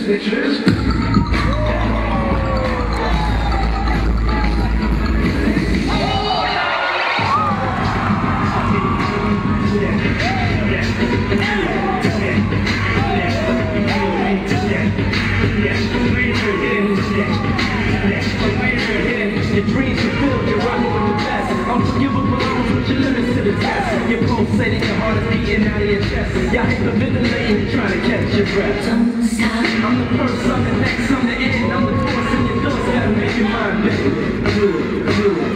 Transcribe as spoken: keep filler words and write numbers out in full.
snitches. Your dreams fulfilled, you're rocking with the best. Unforgivable, I'm put your limits to the test. Your pulsating, your heart is beating out of your chest. Y'all hyperventilating, trying to catch your breath. Don't stop. I'm the first, I'm the next, I'm the end. I'm the force in your doorstep, make your mind big. Good, good.